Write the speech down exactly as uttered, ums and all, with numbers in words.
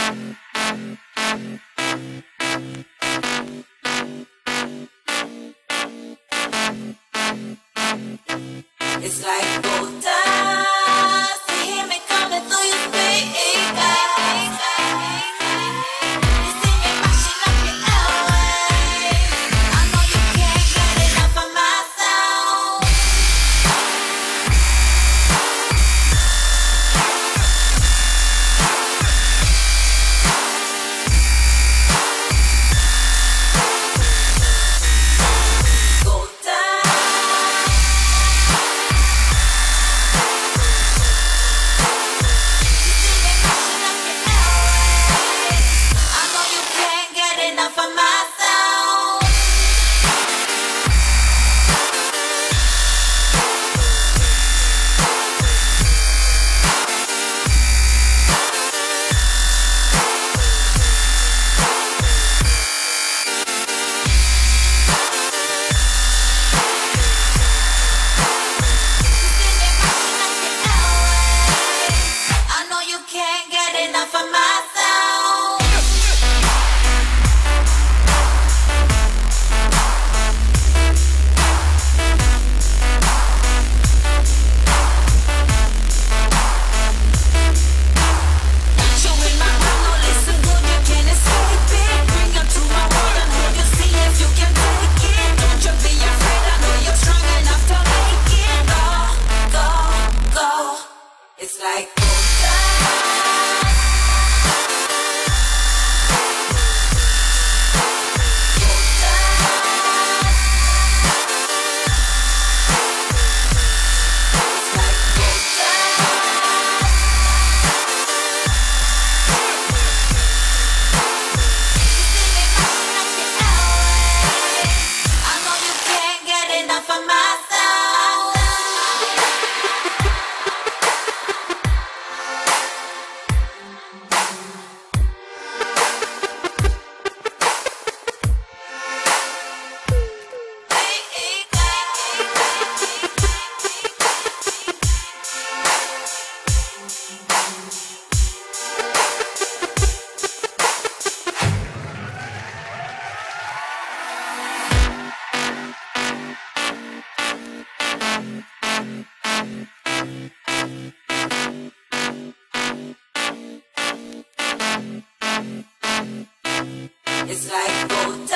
It's like gold dust. You hear me coming through your speakers. You see me mashing up your airwaves. I know you can't get enough of my sound. Gold dust. For myself, I know you can't get enough of myself. It's like gold dust. Gold dust. It's like gold dust. You see me mashing up your airwaves. I know you can't get enough of my sound. It's like gold.